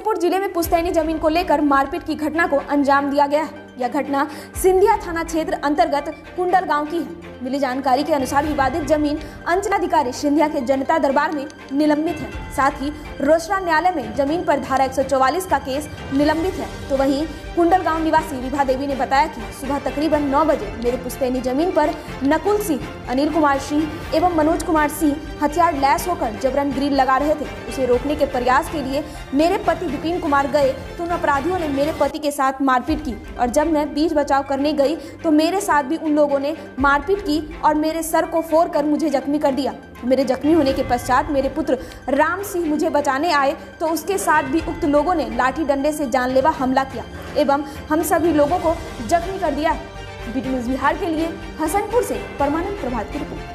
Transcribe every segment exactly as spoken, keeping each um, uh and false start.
नरसिंहपुर जिले में पुश्तैनी जमीन को लेकर मारपीट की घटना को अंजाम दिया गया है। यह घटना सिंधिया थाना क्षेत्र अंतर्गत कुंडल गांव की है। मिली जानकारी के अनुसार विवादित जमीन अंचलाधिकारी सिंधिया के जनता दरबार में निलंबित है। साथ ही रोसड़ा न्यायालय में जमीन पर धारा एक सौ चौवालीस का केस निलंबित है। तो वहीं कुंडल गांव निवासी विभा देवी ने बताया कि सुबह तकरीबन नौ बजे मेरे पुश्तैनी जमीन पर नकुल सिंह, अनिल कुमार सिंह एवं मनोज कुमार सिंह हथियार लैस होकर जबरन ग्रिल लगा रहे थे। उसे रोकने के प्रयास के लिए मेरे पति विपिन कुमार गए तो उन अपराधियों ने मेरे पति के साथ मारपीट की और जब मैं बीच बचाव करने गई तो मेरे साथ भी उन लोगों ने मारपीट की और मेरे सर को फोड़कर मुझे जख्मी कर दिया। मेरे जख्मी होने के पश्चात मेरे पुत्र राम सिंह मुझे बचाने आए तो उसके साथ भी उक्त लोगों ने लाठी डंडे से जानलेवा हमला किया एवं हम सभी लोगों को जख्मी कर दिया। बीटी न्यूज़ बिहार के लिए हसनपुर से परमानंद प्रभात की रिपोर्ट।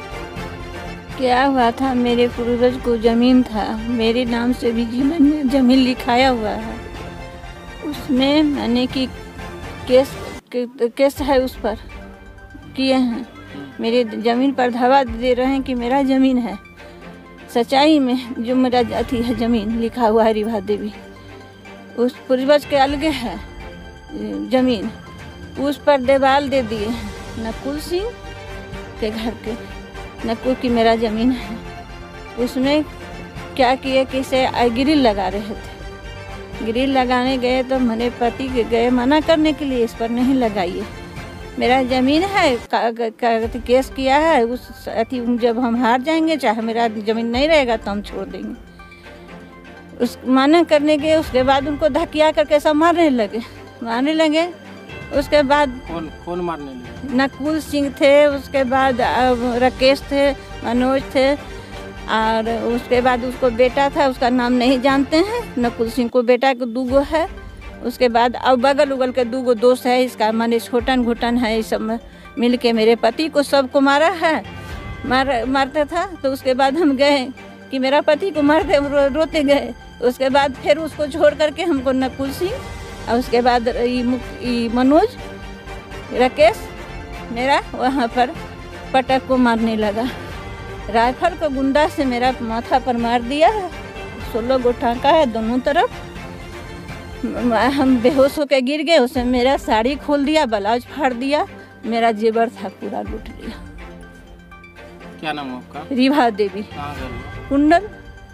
क्या हुआ था, मेरे पूर्वज को जमीन था, मेरे नाम से भी जीवन जमीन लिखाया हुआ है। उसमें मैंने कि केस केस है उस पर किए हैं। मेरे ज़मीन पर धावा दे रहे हैं कि मेरा ज़मीन है। सच्चाई में जो मेरा अथी है ज़मीन लिखा हुआ है रिभा देवी, उस पूर्वज के अलग है ज़मीन, उस पर देवाल दे दिए हैं नकुल सिंह के घर के। नकुल की मेरा ज़मीन है, उसमें क्या किए कि से ग्रिल लगा रहे थे। ग्रिल लगाने गए तो मेरे पति के गए मना करने के लिए, इस पर नहीं लगाइए, मेरा ज़मीन है, का, का, का, केस किया है। उस अथी जब हम हार जाएंगे, चाहे मेरा ज़मीन नहीं रहेगा तो हम छोड़ देंगे। उस मना करने गए, उसके बाद उनको धकिया करके सब मारने लगे मारने लगे उसके बाद कौन कौन मारने लगे? नकुल सिंह थे, उसके बाद राकेश थे, मनोज थे और उसके बाद उसको बेटा था, उसका नाम नहीं जानते हैं। नकुल सिंह को बेटा को दूगो है। उसके बाद अब बगल उगल के दूगो दोस्त है, इसका माने छोटन घुटन है, इस सब मिल के मेरे पति को सबको मारा है। मार मारता था तो उसके बाद हम गए कि मेरा पति को मारते रो, रोते गए। उसके बाद फिर उसको छोड़ करके हमको नकुल सिंह और उसके बाद ई मनोज राकेश मेरा वहाँ पर पटक को मारने लगा। राइफल को गुंडा से मेरा माथा पर मार दिया है। सोलह गो टाँका है दोनों तरफ। हम बेहोश होकर गिर गए, उसने मेरा साड़ी खोल दिया, ब्लाउज फाड़ दिया, मेरा जेवर था पूरा लूट लिया। क्या नाम है आपका? रिभा देवी, कुंडल।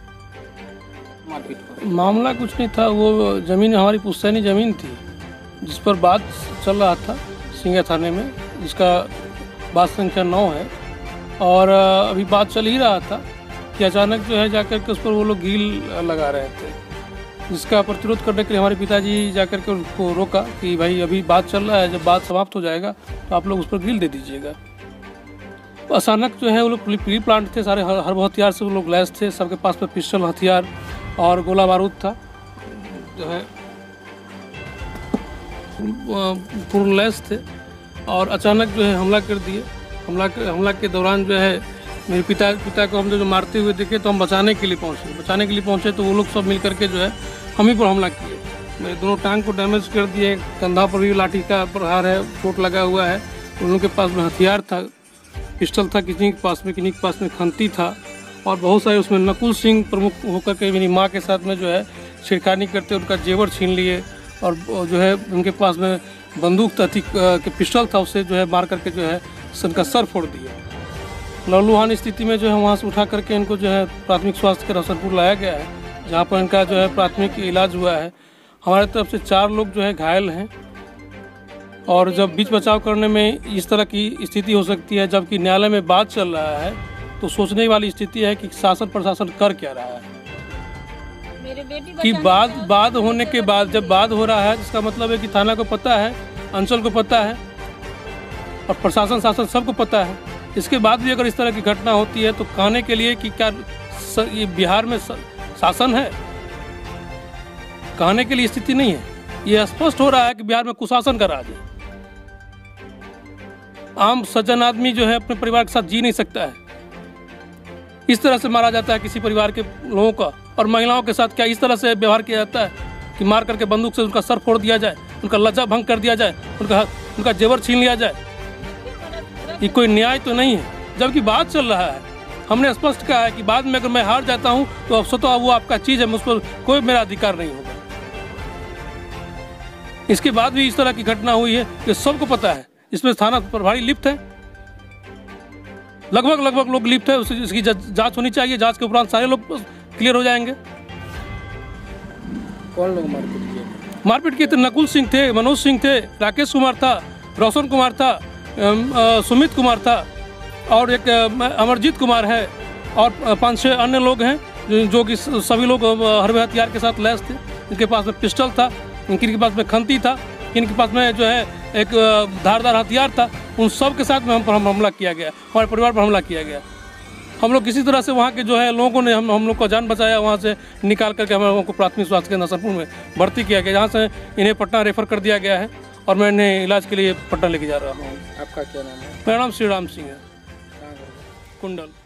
मामला कुछ नहीं था, वो ज़मीन हमारी पुश्तैनी ज़मीन थी जिस पर बात चल रहा था सिंधिया थाने में, जिसका बात संख्या नौ है। और अभी बात चल ही रहा था कि अचानक जो है जाकर के उस पर वो लोग ग्रिल लगा रहे थे, जिसका प्रतिरोध करने के लिए हमारे पिताजी जाकर के उनको रोका कि भाई अभी बात चल रहा है, जब बात समाप्त हो जाएगा तो आप लोग उस पर ग्रिल दे दीजिएगा। तो अचानक जो है वो लोग प्री प्लांट थे, सारे हर हर हथियार से वो लोग लैस थे, सबके पास में पिस्टल हथियार और गोला बारूद था, जो है पूर्ण लैस थे। और अचानक जो है हमला कर दिए। हमला हमला के दौरान जो है मेरे पिता पिता को हम जो मारते हुए देखे तो हम बचाने के लिए पहुंचे बचाने के लिए पहुंचे तो वो लोग सब मिल करके जो है हम ही पर हमला किए। मेरे दोनों टांग को डैमेज कर दिए, कंधा पर भी लाठी का प्रहार है, चोट लगा हुआ है। उन लोगों के पास में हथियार था, पिस्टल था, किसी के पास में किसी के पास में खंती था और बहुत सारे उसमें नकुल सिंह प्रमुख होकर के मेरी माँ के साथ में जो है छेड़खानी करते उनका जेवर छीन लिए और जो है उनके पास में बंदूक थी के पिस्टल था, उससे जो है मार करके जो है उनका सर फोड़ दिया। लहूलुहान स्थिति में जो है वहाँ से उठा करके इनको जो है प्राथमिक स्वास्थ्य के हसनपुर लाया गया है, जहाँ पर इनका जो है प्राथमिक इलाज हुआ है। हमारे तरफ से चार लोग जो है घायल हैं और जब बीच बचाव करने में इस तरह की स्थिति हो सकती है, जबकि न्यायालय में बात चल रहा है, तो सोचने वाली स्थिति है कि शासन प्रशासन कर क्या रहा है। मेरे बेटी कि बाद बाद होने के बाद जब बाद हो रहा है, जिसका मतलब है कि थाना को पता है, अंचल को पता है और प्रशासन शासन सबको पता है। इसके बाद भी अगर इस तरह की घटना होती है तो कहने के लिए कि क्या ये बिहार में शासन है, कहने के लिए स्थिति नहीं है। ये स्पष्ट हो रहा है कि बिहार में कुशासन का राज है। आम सज्जन आदमी जो है अपने परिवार के साथ जी नहीं सकता है। इस तरह से मारा जाता है किसी परिवार के लोगों का, और महिलाओं के साथ क्या इस तरह से व्यवहार किया जाता है कि मार करके बंदूक से उनका सर फोड़ दिया जाए, उनका लज्जा भंग कर दिया जाए, उनका उनका जेवर छीन लिया जाए। ये कोई न्याय तो नहीं है। जबकि बात चल रहा है, हमने स्पष्ट कहा है कि बाद में अगर मैं हार जाता हूं तो अब स्वतः वो आपका चीज़ है, मुझ पर कोई मेरा अधिकार नहीं होगा। इसके बाद भी इस तरह की घटना हुई है कि सबको पता है, इसमें थाना प्रभारी लिप्त है, लगभग लगभग लोग लिप्त है। उस, इसकी जांच होनी चाहिए, जांच के उपरांत सारे लोग क्लियर हो जाएंगे। कौन लोग मारपीट किए? मारपीट किए थे नकुल सिंह थे, मनोज सिंह थे, राकेश कुमार था, रोशन कुमार था, सुमित कुमार था और एक अमरजीत कुमार है और पाँच छः अन्य लोग हैं जो कि सभी लोग हरबे हथियार के साथ लैस थे। इनके पास में पिस्टल था, इनके पास में खंती था, इनके पास में जो है एक धारदार हथियार था। उन सब के साथ में हम पर हमला किया गया, हमारे परिवार पर हमला किया गया। हम लोग किसी तरह से वहाँ के जो है लोगों ने हम हम लोग का जान बचाया, वहाँ से निकाल करके हम लोगों को प्राथमिक स्वास्थ्य केंद्र नसरपुर में भर्ती किया गया, जहाँ से इन्हें पटना रेफर कर दिया गया है और मैं इन्हें इलाज के लिए पटना लेके जा रहा हूँ। आपका क्या नाम है? मेरा नाम श्री राम सिंह है, कुंडल।